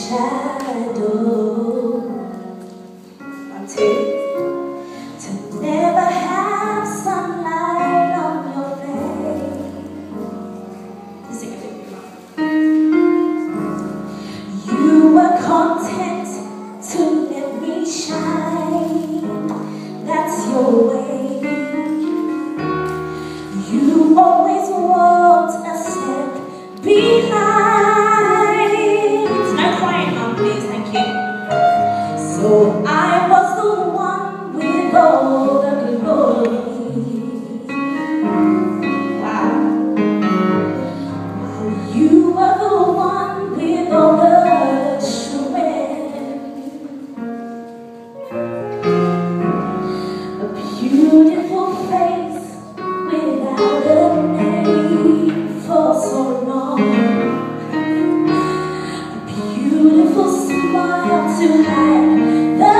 shadow until to never have sunlight on your face. Sing it with me. You were content to let me shine. That's your way. You always walked a step behind. No crying, Mum, please, thank you. So I was the one with all the glory. Wow. While you were the one with all the strength. A beautiful face without a name for so long. A beautiful smile to hide the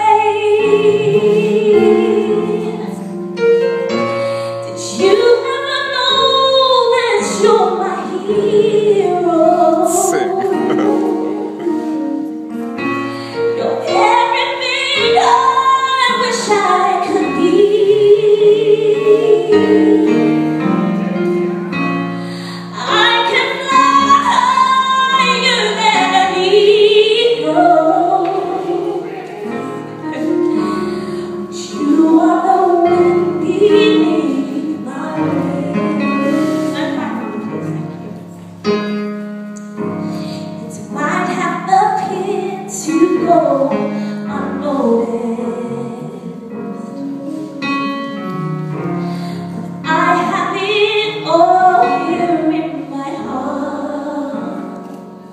pain. Did you ever know that you're my hero? You're everything I wish I could be. I can fly higher than an eagle. But you are the wind beneath my wings. It might have appeared to go unnoticed. I have it all here in my heart.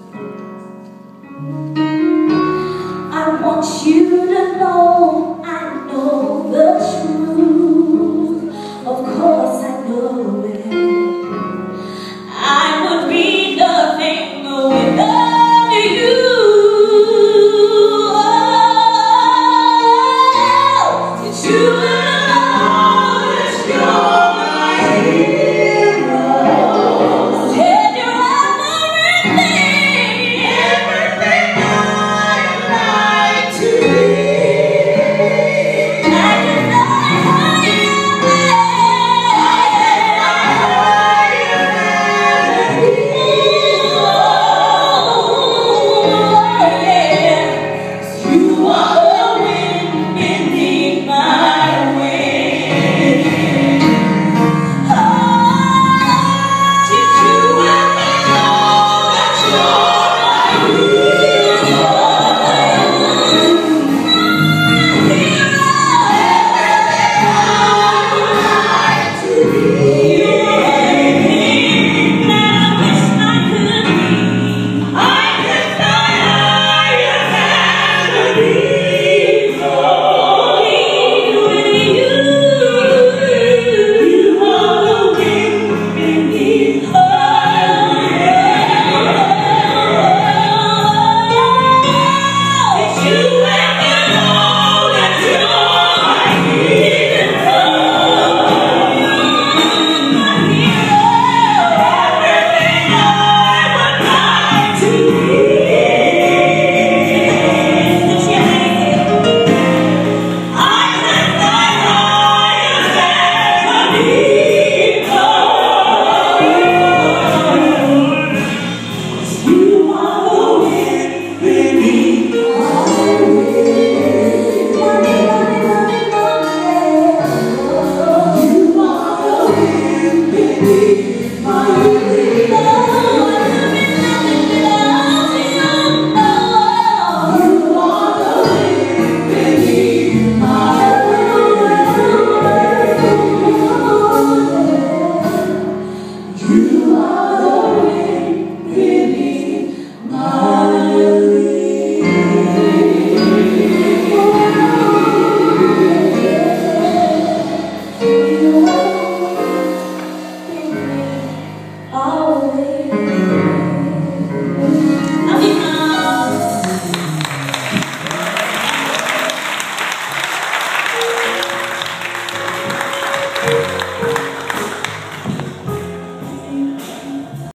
I want you to know I know the truth. Of course I know it. I would be nothing without you. Did you are